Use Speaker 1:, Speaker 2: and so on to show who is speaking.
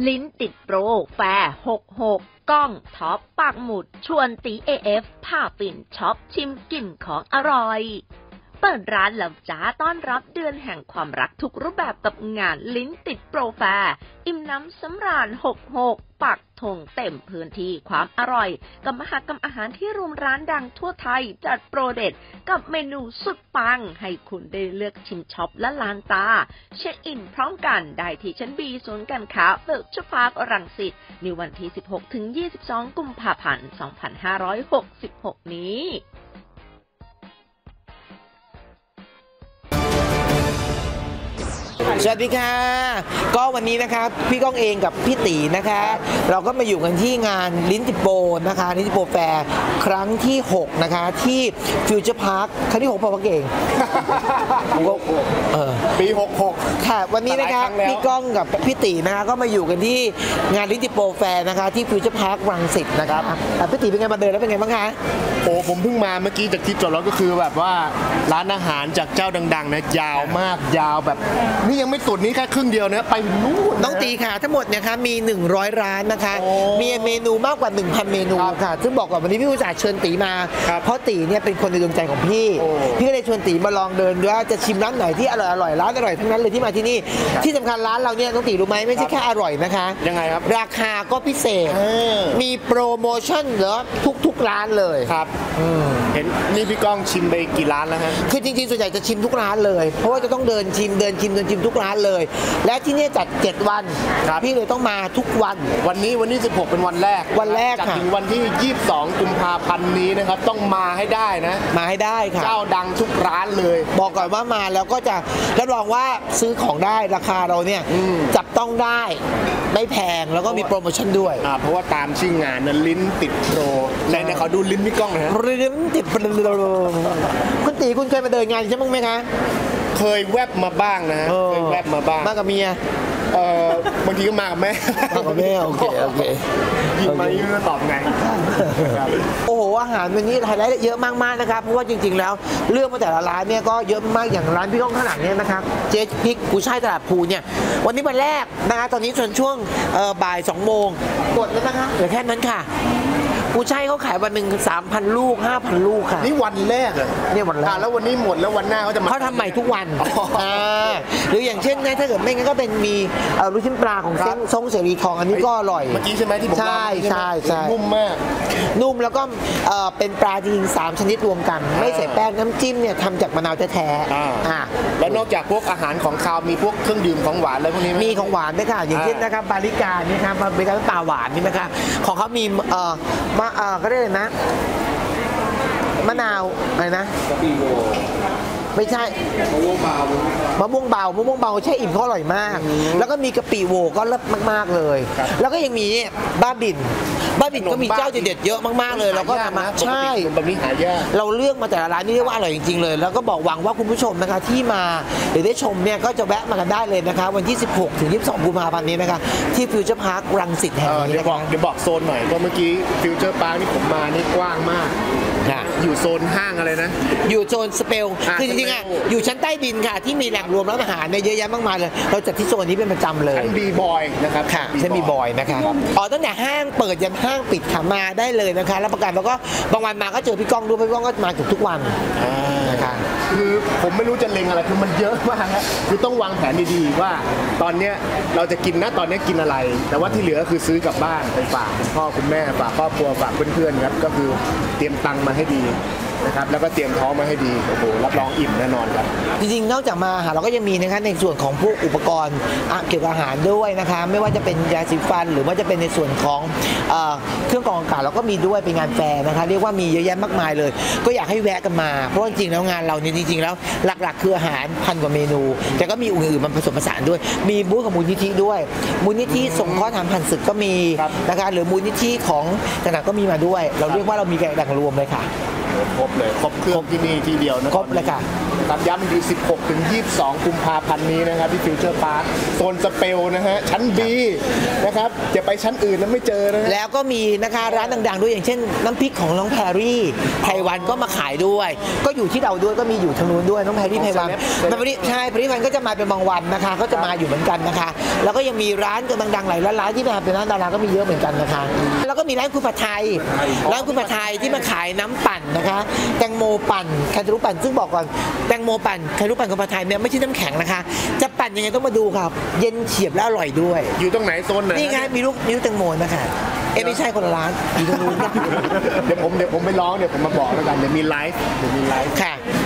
Speaker 1: ลิ้นติดโปรแฟร์66ก้องท็อปปากหมุดชวนตีAFผ่าปิ่นช็อปชิมกลิ่นของอร่อยเปิดร้านแล้วจ้าต้อนรับเดือนแห่งความรักทุกรูปแบบกับงานลิ้นติดโปรแฟร์อิ่มน้ำสำราญ66ปักธงเต็มพื้นที่ความอร่อยกับมหกรรมอาหารที่รวมร้านดังทั่วไทยจัดโปรเด็ดกับเมนูสุดปังให้คุณได้เลือกชิมช็อปและล้านตาเช็คอินพร้อมกันได้ที่ชั้น B ศูนย์การค้าฟิวเจอร์พาร์ครังสิตในวันที่ 16-22 กุมภาพันธ์ 2566 นี้
Speaker 2: สวัสดีค่ะก็วันนี้นะครับพี่ก้องเองกับพี่ตีนะคะเราก็มาอยู่กันที่งานลิ้นติโปนะคะลิ้นติโปแฟร์ครั้งที่6นะคะที่ฟิวเจอร์พาร์คครั้งที่6พอเก่ง
Speaker 3: ปี66
Speaker 2: ค่ะวันนี้นะครับพี่ก้องกับพี่ตีนะคะก็มาอยู่กันที่งานลิ้นติโปแฟร์นะคะที่ฟิวเจอร์พาร์ครังสิตนะครับพี่ตีเป็นไงมาเดินแล้วเป็นไงบ้างคะ
Speaker 3: โอ้ผมเพิ่งมาเมื่อกี้จากที่จอดรถก็คือแบบว่าร้านอาหารจากเจ้าดังๆนะยาวมากยาวแบบนี่ยังไม่สุดนี่แค่ครึ่งเดียวนะไปนู่น
Speaker 2: น้องตีค่ะทั้งหมดเนี่ยค่ะมี100ร้านนะคะมีเมนูมากกว่า 1,000 เมนูค่ะซึ่งบอกก่อนวันนี้พี่อุตส่าห์เชิญตีมาเพราะตีเนี่ยเป็นคนในดวงใจของพี่ก็เลยชวนตีมาลองเดินด้วยจะชิมร้านไหนที่อร่อยร้านอร่อยทั้งนั้นเลยที่มาที่นี่ที่สำคัญร้านเราเนี่ยน้องตีรู้ไหมไม่ใช่แค่อร่อยนะคะ
Speaker 3: ยังไงครับ
Speaker 2: ราคาก็พิเศษมีโปรโมชั่นเหรอทุกร้านเลย
Speaker 3: ครับเห็นนี่พี่ก้องชิมไปกี่ร้านแล้วฮะ
Speaker 2: คือจริงๆส่วนใหญ่จะชิมทุกร้านเลยเพราะว่าจะต้องเดินชิมทุกร้านเลยและที่นี่จัด7วันพี่เลยต้องมาทุกวัน
Speaker 3: นี้16เป็นวันแรก
Speaker 2: ค่ะ
Speaker 3: ถึงวันที่22กุมภาพันธ์นี้นะครับต้องมาให้ได้นะ
Speaker 2: มาให้ได้ค่ะ
Speaker 3: เจ้าดังทุกร้านเลย
Speaker 2: บอกก่อนว่ามาแล้วก็จะรับรองว่าซื้อของได้ราคาเราเนี่ยจับต้องได้ไม่แพงแล้วก็มีโปรโมชั่นด้วย
Speaker 3: เพราะว่าตามชื่องานนั้นลิ้นติดโปรในเขาดูลิ้นพี่ก้องนะ
Speaker 2: ลิ้นติดโปรคุณตีคุณเคยมาเดินงานใช่ไหมคะ
Speaker 3: เคยแวบมาบ้างนะเคยแวบมาบ้าง
Speaker 2: มากับเมีย
Speaker 3: บางทีก็มากับแม่
Speaker 2: โอเค
Speaker 3: ยิ้มมายิ้มตอบไง
Speaker 2: โอ้โหอาหารวันนี้ไฮไลท์เยอะมากๆนะครับเพราะว่าจริงๆแล้วเรื่องมาแต่ละร้านเนี่ยก็เยอะมากอย่างร้านพี่ก้องข้างหลังเนี่ยนะครับเจ๊พริกกุยช่ายตลาดภูเนี่ยวันนี้วันแรกนะคะตอนนี้ช่วงบ่าย2 โมงหมดแล้วนะคะเหลือแค่นั้นค่ะกุยช่ายเขาขายวันหนึ่ง 3,000 ลูก 5,000 ลูกค่ะ
Speaker 3: นี่วันแรกเลย
Speaker 2: เนี่ยวันแรก
Speaker 3: แล้ววันนี้หมดแล้ววันหน้าเขาจะมา
Speaker 2: เขาทำใหม่ทุกวันหรืออย่างเช่นถ้าเกิดไม่งั้นก็เป็นมีลูกชิ้นปลาของทรงเสรีทองอันนี้ก็อร่อย
Speaker 3: เมื่อกี้ใช่ไหมที่ผม
Speaker 2: ใช่
Speaker 3: นุ่มมาก
Speaker 2: นุ่มแล้วก็เป็นปลาจริง3 ชนิดรวมกันไม่ใส่แป้งน้ำจิ้มเนี่ยทำจากมะนาวแท้
Speaker 3: ๆแล้วนอกจากพวกอาหารของคาวมีพวกเครื่องดื่มของหวานอะไรพวกนี้
Speaker 2: มีของหวานด้วยค่ะอย่างเช่นนะครับบาริกานี่ครับบาริกาปลาหวานนี่นะคะของเขามีก็ได้เลยนะมะนาวอะไรนะไม่ใช่มะม่วงเบาใช่อิ่มเขาอร่อยมากแล้วก็มีกะปิโวก็เลิศมากๆเลยแล้วก็ยังมีบ้าบินก็มีเจ้าเด็ดเยอะมากๆเลยเราก็มาใช่
Speaker 3: แบบนี้หายาก
Speaker 2: เราเลือกมาแต่ละร้านนี่เรียกว่าอร่อยจริงๆเลยแล้วก็บอกหวังว่าคุณผู้ชมนะคะที่มาหรือได้ชมเนี่ยก็จะแวะมากันได้เลยนะคะวันที่16-22 กุมภาพันธ์นี้นะคะที่ฟิวเจอร์พาร์ครังสิตแห่งนี้นะคะ
Speaker 3: เดี๋ยวบอกโซนหน่อยก็เมื่อกี้ฟิวเจอร์พาร์คนี่ผมมานี่กว้างมากอยู่โซนห้างอะไรนะ
Speaker 2: อยู่โซนสเปลคือจริงๆอ่ะอยู่ชั้นใต้ดินค่ะที่มีแหล่งรวมร้านอาหารเยอะแยะมากมายเลยเราจัดที่โซนนี้เป็นประจำเลย
Speaker 3: ชั้นบีบอยนะครับ
Speaker 2: ค่ะชั้นบีบอยนะคะตั้งแต่ห้างเปิดยันห้างปิดค่ะมาได้เลยนะคะรับประกันแล้วก็บางวันมาก็เจอพี่ก้องด้วยพี่ก้องก็มาทุกวันนะคะ
Speaker 3: คือผมไม่รู้จะเล็งอะไรคือมันเยอะมากนะคือต้องวางแผนดีๆว่าตอนเนี้ยเราจะกินนะตอนนี้กินอะไรแต่ว่าที่เหลือคือซื้อกลับบ้านไปฝากพ่อคุณแม่ฝากครอบครัวฝากเพื่อนๆครับก็คือเตรียมตังค์มาให้ดีนะครับแล้วก็เตรียมท้องมาให้ดีโอ้โหรับรองอิ่มแน่นอนครับ
Speaker 2: จริงๆนอกจากมาอาหารเราก็ยังมีนะคะในส่วนของพวกอุปกรณ์เกี่ยวกับอาหารด้วยนะคะไม่ว่าจะเป็นยาสีฟันหรือว่าจะเป็นในส่วนของเครื่องกรองอากาศเราก็มีด้วยเป็นงานแฟร์นะคะเรียกว่ามีเยอะแยะมากมายเลยก็อยากให้แวะกันมาเพราะจริงๆแล้วงานเราเนี่ยจริงๆแล้วหลักๆคืออาหาร1,000 กว่าเมนูแต่ก็มีอื่นๆมันผสมผสานด้วยมีบูธของมูลนิธิด้วยมูลนิธิสงเคราะห์ทหารผ่านศึกก็มีนะคะหรือมูลนิธิของต่างๆก็มีมาด้วยเราเรียกว่าเรามีแหล่งรวมเลยค่ะ
Speaker 3: ครบเลยครบเครื่องที่นี่ที่เดียวนะ
Speaker 2: ครบเลยค่ะ
Speaker 3: ครับย้ำอีกที16 ถึง 22 กุมภาพันธ์นี้นะครับที่ฟิวเจอร์พาร์คโซนสเปลนะฮะชั้น B นะครับอย่าไปชั้นอื่นแล้วไม่เจอนะฮะ
Speaker 2: แล้วก็มีนะคะร้านดังๆด้วยอย่างเช่นน้ำพริกของน้องแพรรี่ไพวันก็มาขายด้วย ก็อยู่ที่เราด้วยก็มีอยู่ทางนู้นด้วยน้องแพรรี่ไพวันใช่แพรรี่ไพวันก็จะมาเป็นบางวันนะคะก็จะมาอยู่เหมือนกันนะคะแล้วก็ยังมีร้านดังๆหลายร้านที่มาเป็นร้านดาราก็มีเยอะเหมือนกันนะคะแล้วก็มีร้านคุณผัดไทยที่มาขายน้ำปั่นนะคะแตงโมปั่นแคนตาลูปปั่นซึ่งบอกก่อนแตงโมปั่นแคนตาลูปปั่นของผัดไทยเนี่ยไม่ใช่น้ำแข็งนะคะจะปั่นยังไงต้องมาดูครับเย็นเฉียบและอร่อยด้วย
Speaker 3: อยู่ตรงไหนโซนไหน
Speaker 2: นี่ไงมีลูกแตงโมนะคะไม่ใช่คนละร้านอยู่ตรงนู้น
Speaker 3: เดี๋ยวผมไปร้องเดี๋ยวผมมาบอกแล้วกันเดี๋ยวมีไลฟ์
Speaker 2: ค่ะ